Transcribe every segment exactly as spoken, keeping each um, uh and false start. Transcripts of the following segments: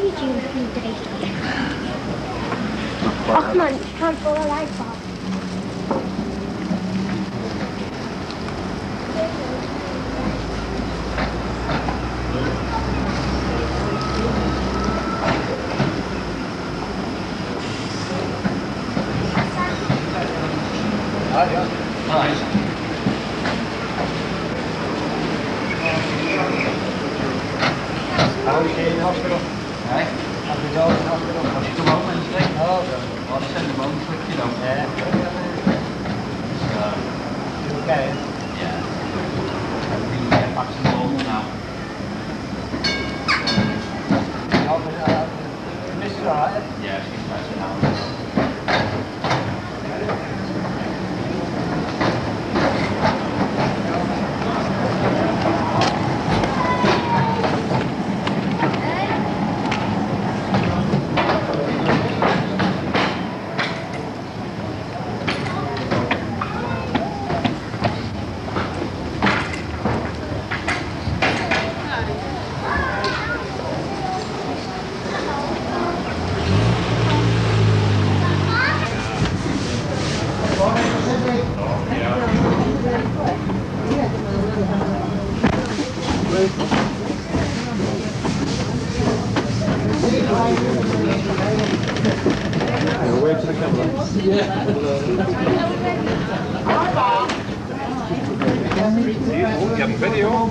you do a few days later. Oh, come on, you can't pull the lights off. How are you in hospital? Hey? Have you gone in hospital? Well, she come home Wednesday. Oh, good. Well, I send them home quick, you know. Yeah. So, You okay? yeah. Everything get back to normal now. Oh, but, uh, Missus alright? Yeah, she's better now. Wave to the camera. Yeah. Oh, getting video.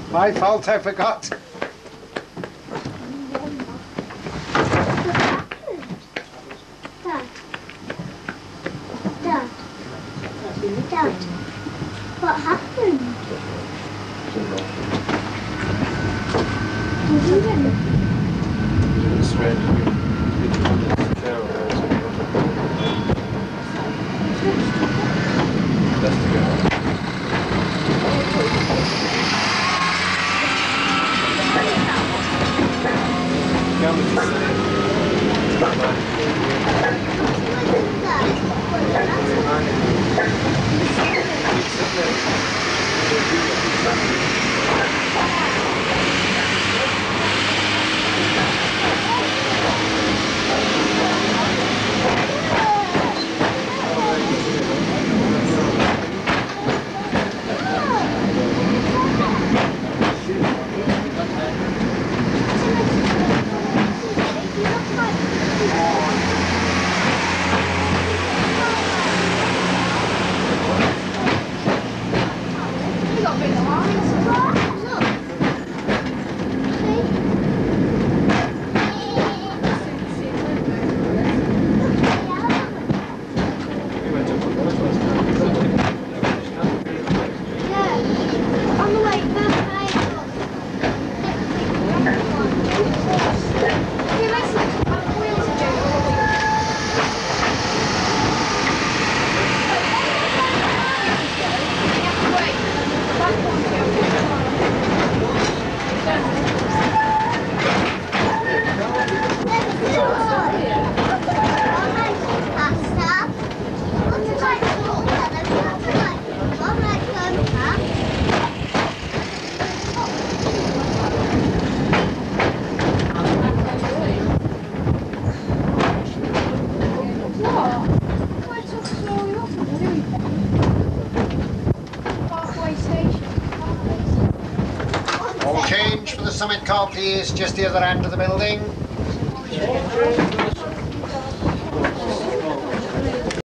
My fault, I forgot. Dad. Dad. Dad. What happened? What happened? It's strange. It's on this chair or something. Let's go. All change for the summit car, please, just the other end of the building.